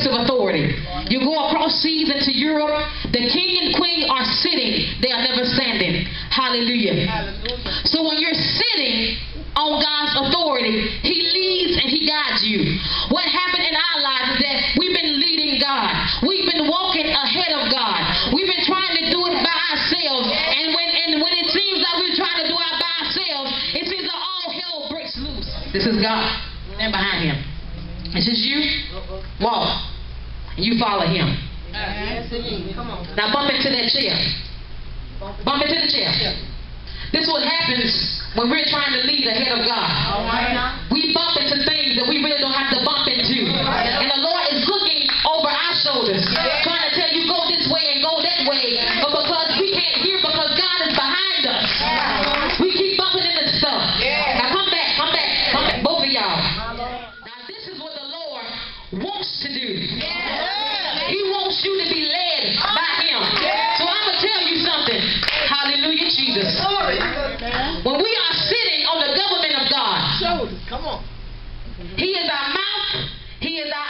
of authority. You go across seas into Europe, the king and queen are sitting. They are never standing. Hallelujah. So when you're sitting on God's authority, He leads and He guides you. What happened in our lives is that we've been leading God. We've been walking ahead of God. We've been trying to do it by ourselves. And when it seems like we're trying to do it by ourselves, it seems like all hell breaks loose. This is God. Stand behind Him. This is you. Walk. You follow Him. Come on. Now bump into that chair. Bump into the chair. This is what happens when we're trying to lead ahead of God. We bump into things that we really don't have to bump into. And the Lord is looking over our shoulders, trying to tell you go this way and go that way. But because we can't hear, because God is behind us, we keep bumping into stuff. Now come back, come back, come back, both of y'all. Now this is what the Lord wants to do. He wants you to be led by Him. So I'm going to tell you something. Hallelujah, Jesus. When we are sitting on the government of God, Come on. He is our mouth, He is our